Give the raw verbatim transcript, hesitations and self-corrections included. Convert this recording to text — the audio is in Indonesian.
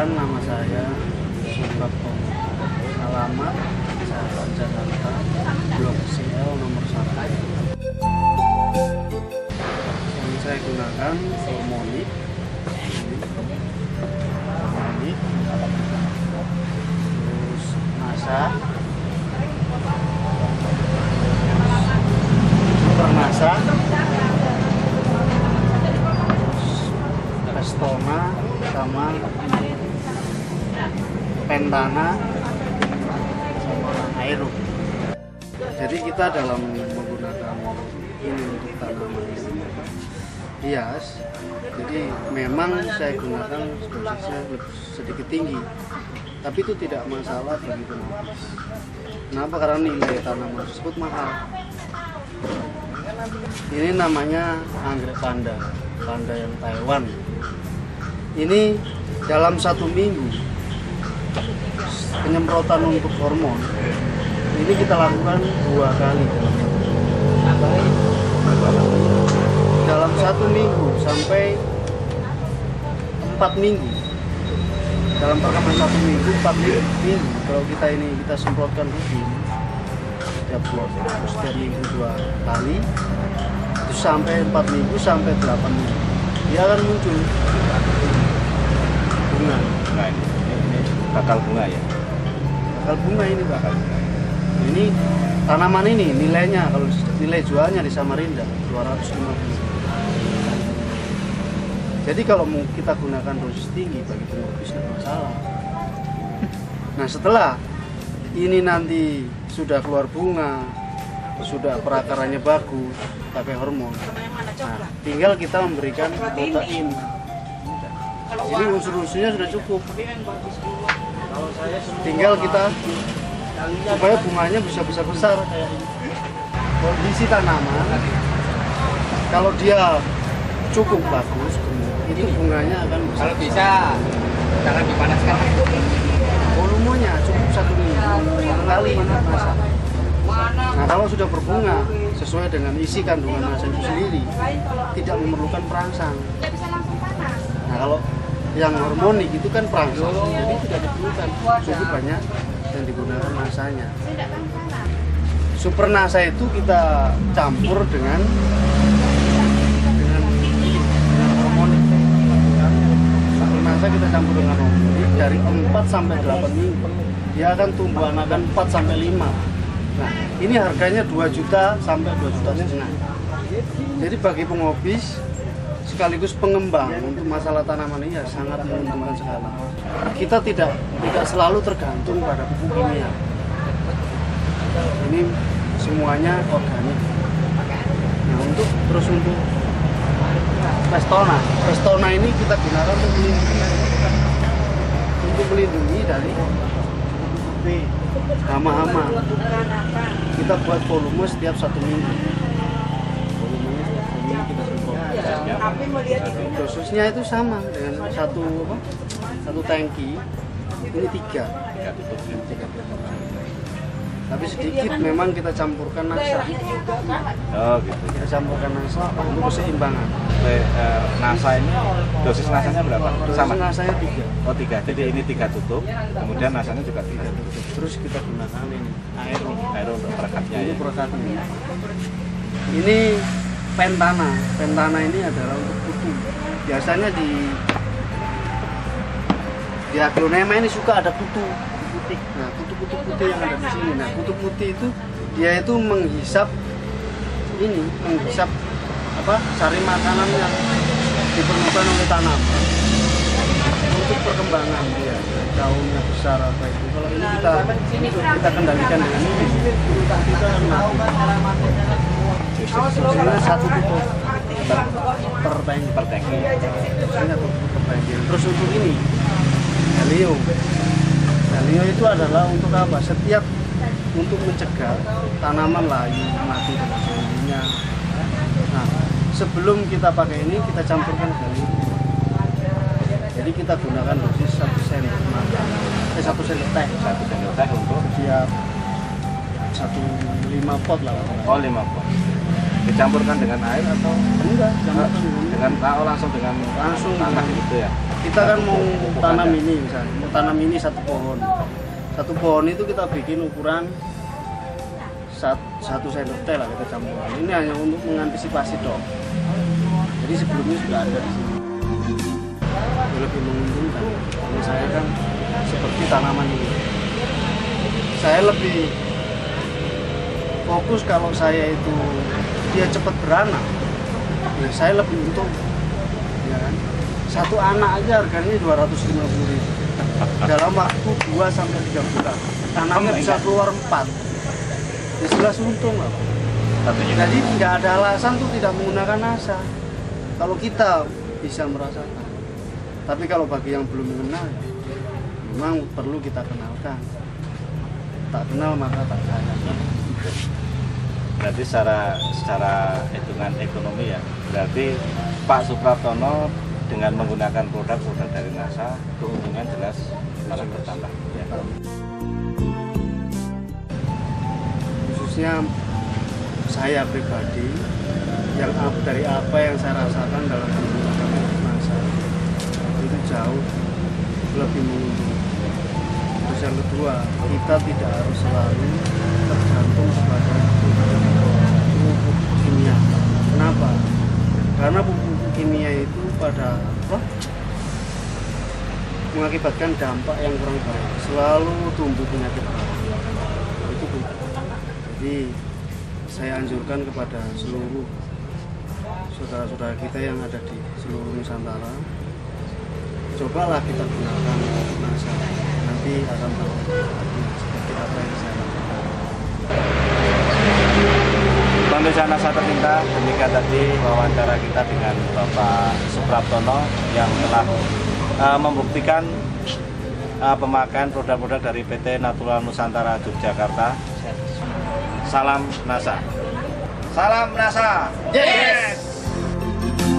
Perkenalkan, nama saya Suprapto. Alamat Jalan Jakarta, Blok C L nomor satu. Yang saya gunakan Volmonic, Volmonic, terus NASA, Super NASA, Restona, sama Pentana, sama Aero. Jadi kita dalam menggunakan ini untuk tanaman hias, jadi memang saya gunakan dosisnya sedikit tinggi, tapi itu tidak masalah bagi penopis. Kenapa? Karena nilai tanaman tersebut mahal. Ini namanya anggrek panda, panda yang Taiwan. Ini dalam satu minggu penyemprotan untuk hormon ini kita lakukan dua kali dalam satu minggu sampai empat minggu. Dalam perkembangan satu minggu, empat minggu. Kalau kita ini kita semprotkan rutin setiap bulan, setiap minggu dua kali, itu sampai empat minggu sampai delapan minggu, dia akan muncul bunga. Nah, ini, ini bakal bunga ya. Bakal bunga ini bakal. Ini tanaman ini nilainya kalau nilai jualnya di Samarinda dua ratus lima puluh. Jadi kalau mau kita gunakan dosis tinggi bagi penopis tidak masalah. Nah setelah ini nanti sudah keluar bunga, sudah perakarannya bagus, pakai hormon, nah, tinggal kita memberikan protein. Ini unsur-unsurnya sudah cukup. Tinggal kita supaya bunganya bisa besar-besar kayak ini. Kondisi tanaman kalau dia cukup bagus, itu bunganya akan besar. Kalau bisa jangan dipanaskan. Volumenya cukup satu minggu kali masa. Nah kalau sudah berbunga sesuai dengan isi kandungan masa itu sendiri, tidak memerlukan perangsang. Nah kalau yang hormonik itu kan perangsang, jadi tidak diperlukan. Cukup banyak yang digunakan masanya. Super NASA itu kita campur dengan dengan, dengan hormonik. Super NASA kita campur dengan hormonik dari empat sampai delapan minggu. Dia akan tumbuh anakan empat sampai lima. Nah, ini harganya dua juta sampai dua juta setengah. Jadi bagi pengopis sekaligus pengembang untuk masalah tanaman ini ya sangat menguntungkan sekali. Kita tidak tidak selalu tergantung pada pupuk kimia. Ini semuanya organik. Nah untuk terus untuk Restona, Restona ini kita gunakan untuk melindungi, untuk melindungi dari hama-hama. Kita buat volume setiap satu minggu. Volumenya setiap minggu kita semprot. Dosisnya itu sama dengan satu apa? Satu tangki. Ini tiga. Tapi sedikit memang kita campurkan NASA. Oh gitu. Kita campurkan NASA untuk keseimbangan. Eh, eh, NASA ini dosis nasanya berapa? Sama. Dosis nasanya tiga. Oh tiga. Jadi ini tiga tutup, kemudian nasanya juga tiga tutup. Terus kita gunakan ini air, Air untuk perekatnya ini ya. perekatnya. Ini Pentana. Pentana ini adalah untuk kutu. Biasanya di di aglonema ini suka ada kutu putih. Nah, kutu-kutu putih yang ada di sini. Nah, kutu putih itu dia itu menghisap ini, menghisap apa? Sari makanan yang diperlukan oleh tanaman untuk perkembangan dia. Daunnya besar apa itu. Kalau ini kita kita kendalikan dengan ini. Kita Dosisnya satu tutup per, per tank Per tangki. Dosisnya tutup per tanki. Terus untuk ini Helio. Helio itu adalah untuk apa? Setiap untuk mencegah tanaman layu mati dengan sendirinya. Nah, sebelum kita pakai ini kita campurkan Helio. Jadi kita gunakan dosis satu sendok makan, eh satu sendok teh, Satu sendok teh untuk setiap satu lima pot lah. oh lima pot. Dicampurkan dengan air atau Enggak, campurkan dengan dengan oh, langsung dengan Langsung tanah dengan- gitu ya? kita kan mau tanam ini misalnya, mau tanam ini satu pohon. Satu pohon itu kita bikin ukuran satu sendok teh lah kita campuran. Ini hanya untuk mengantisipasi dong. Jadi sebelumnya sudah ada di sini. Ini lebih menguntungkan. Ini saya kan seperti tanaman ini. Saya lebih fokus kalau saya itu dia cepat beranak. Ya, saya lebih untung. Ya kan? Satu anak aja harganya dua ratus lima puluh ribu. Dalam waktu dua sampai tiga bulan. Tanamnya bisa keluar empat. Ya jelas untung lah. Jadi tidak ada alasan tuh tidak menggunakan NASA. Kalau kita bisa merasakan. Tapi kalau bagi yang belum mengenal, memang perlu kita kenalkan. Tak kenal maka tak sayang. Berarti secara secara hitungan ekonomi ya, berarti Pak Supraptono dengan menggunakan produk-produk dari NASA, keuntungan jelas malah bertambah. Ya. Khususnya saya pribadi, yang dari apa yang saya rasakan dalam menggunakan NASA, itu jauh lebih menguntungkan. Terus yang kedua, kita tidak harus selalu tergantung kepada pupuk kimia. Kenapa? Karena pupuk kimia itu pada apa? Mengakibatkan dampak yang kurang baik. Selalu tumbuh penyakit baru. Itu pupuk. Jadi saya anjurkan kepada seluruh saudara-saudara kita yang ada di seluruh Nusantara, cobalah kita gunakan NASA. Nanti akan tahu seperti apa yang saya lakukan. Pemirsa NASA Tercinta, demikian tadi wawancara kita dengan Bapak Supraptono yang telah uh, membuktikan uh, pemakaian produk-produk dari P T Natural Nusantara Yogyakarta. Salam NASA. Salam NASA. Yes.